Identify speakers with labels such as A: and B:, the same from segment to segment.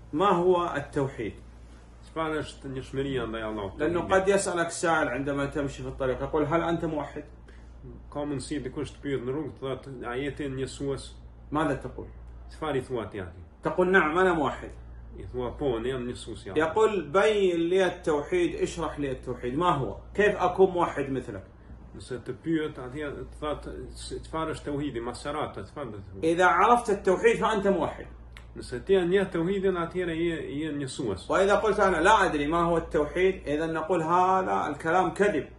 A: ما هو التوحيد؟ لأنه قد يسألك سائل عندما تمشي في الطريق يقول هل أنت موحد؟ ماذا تقول؟ تقول نعم أنا موحد. يقول بين لي التوحيد، اشرح لي التوحيد ما هو؟ كيف أكون موحد مثلك؟ إذا عرفت التوحيد فأنت موحد. وإذا قلت أنا لا أدري ما هو التوحيد إذا نقول هذا الكلام كذب.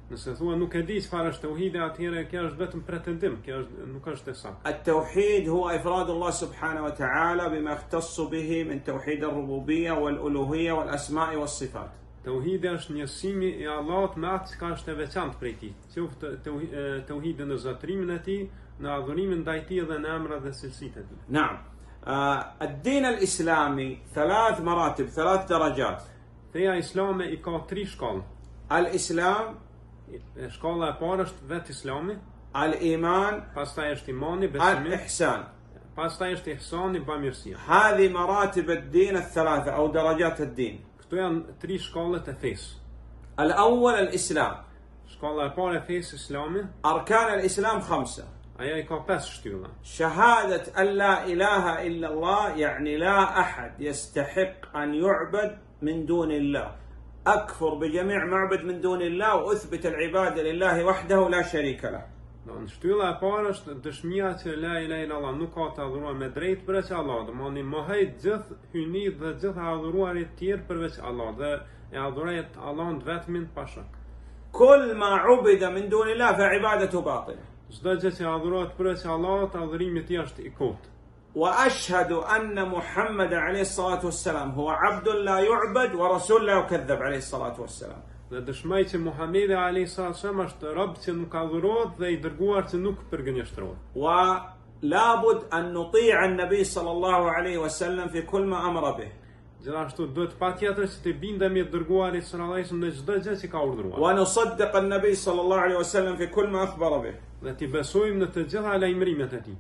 A: التوحيد هو إفراد الله سبحانه وتعالى بما يختص به من توحيد الربوبية والألوهية والأسماء والصفات.
B: Tauhidi është njësimi I Allahut me atë çka është e veçantë prej tij. Qoftë tauhidi në zotrimin e tij, në adhurimin ndaj tij dhe në emrat dhe cilësitë e tij.
A: نعم. الدين الإسلامي 3 مراتب 3 درجات.
B: Feja islame I ka 3 shkallë.
A: الإسلام
B: Shkalla e parë është vetë Islami,
A: الإيمان
B: pastaj është imani, besimi,
A: الإحسان.
B: pastaj është ihsani, bamirësia.
A: هذه مراتب الدين ال3 أو درجات الدين.
B: Këto janë 3 shkallët e fesë.
A: الأول الإسلام.
B: Shkalla e parë e fesë Islami.
A: أركان الإسلام 5.
B: Aja I ka 5 shtylla.
A: شهادة أن لا إله إلا الله يعني لا أحد يستحق أن يعبد من دون الله. أكفر بجميع معبد من دون الله وأثبت العبادة لله وحده لا شريك له.
B: Shtylla e parë është dëshmia që la ilaha illallah nuk ka të adhuruar me drejt përveç Allahut. Domthoni mohoj gjithë hyjni dhe gjithë adhuruarit të tjerë përveç Allahut dhe e adhuroj Allahun vetmin pa shak.
A: كل ما عبد من دون الله فعبادته باطلة.
B: Çdo gjë që adhurohet përveç Allahut, adhurimi I tij është I kotë.
A: وأشهد أن محمد عليه الصلاة والسلام هو عبد لا يعبد ورسول لا يكذب عليه الصلاة والسلام.
B: Dhe dëshmoj që Muhamedi alayhi sallam është rob që nuk adhurohet dhe I dërguar që nuk përgënjeshtrohet.
A: ولابد أن نطيع النبي صلى الله عليه وسلم في كل ما أمر به.
B: Gjithashtu duhet patjetër që të bindemi dërguarit sallallahu alaihi wasallam në çdo gjë që ka urdhëruar.
A: ونصدق النبي صلى الله عليه وسلم في كل ما أخبر به.
B: Dhe të besojmë në të gjitha lajmërimet e tij.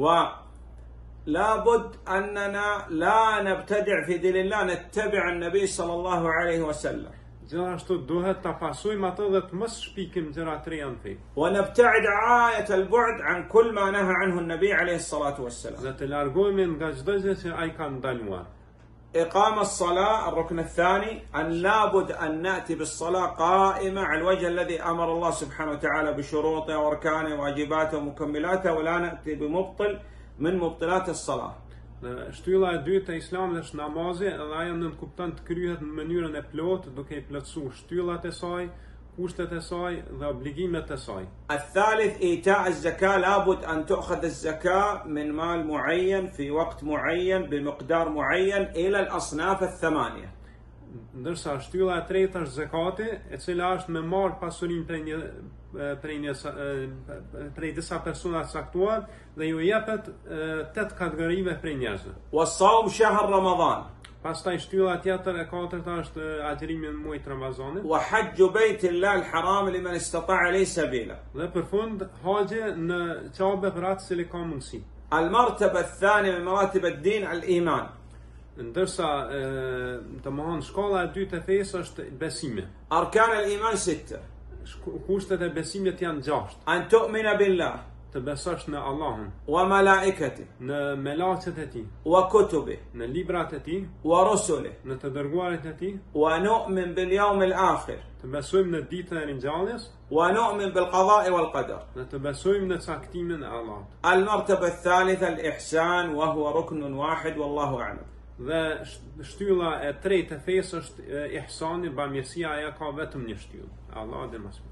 A: لابد أننا لا نبتدع في دين الله نتبع النبي صلى الله عليه وسلم.
B: Gjithashtu duhet ta pasojmë atë dhe të mos shpikim gjëra të reja në fe.
A: ونبتعد غاية البعد عن كل ما نهى عنه النبي عليه الصلاة والسلام.
B: Dhe të largohemi nga çdo gjë që ai ka ndaluar.
A: إقام الصلاة الركن الثاني أن لابد أن نأتي بالصلاة قائمة على الوجه الذي أمر الله سبحانه وتعالى بشروطها وأركانها وواجباتها ومكملاتها ولا نأتي بمبطل من مبطلات الصلاة.
B: Shtylla e dytë e Islamit është namazi, dhe ajo nënkupton të kryhet në mënyrën e plotë, duke I plotësuar shtyllat e saj, kushtet e saj dhe obligimet e saj.
A: الثالث إيتاء الزكاة لابد أن تؤخذ الزكاة من مال معين في وقت معين بمقدار معين إلى الأصناف الثمانية.
B: Ndërsa shtylla e tretë është zakati, e cila është me marr pasurinë prej disa persona të caktuar dhe ju jepet 8 kategorive prej njerëzve.
A: والصوم شهر رمضان.
B: Pastaj shtylla tjetër e katërta është agjërimi në muajin Ramazanit.
A: وحج بيت الله الحرام لمن استطاع إليه سبيلا.
B: Dhe për fund haxhi në Kabe për atë që ka mundësi.
A: المرتبة الثانية من مراتب الدين الإيمان.
B: Ndërsa domthon shkolla e dytë e fesë është besimi.
A: أركان الإيمان 6.
B: Kushtet e besimit janë 6.
A: أن تؤمن بالله.
B: Të besosh në Allahun,
A: وملائكته
B: në melaqet e tij,
A: وكتبه
B: në librat e tij,
A: ورسله
B: në të dërguarit e tij,
A: ونؤمن باليوم الآخر
B: të besojmë në ditën e ringjalljes,
A: ونؤمن بالقضاء والقدر.
B: dhe të besojmë në caktimin e Allahut.
A: المرتبة الثالثة الإحسان وهو ركن واحد والله أعلم.
B: Dhe shtylla e tretë e fesë është ihsani, bamirësia, ajo ka vetëm një shtyllë. Allah dhe mëson.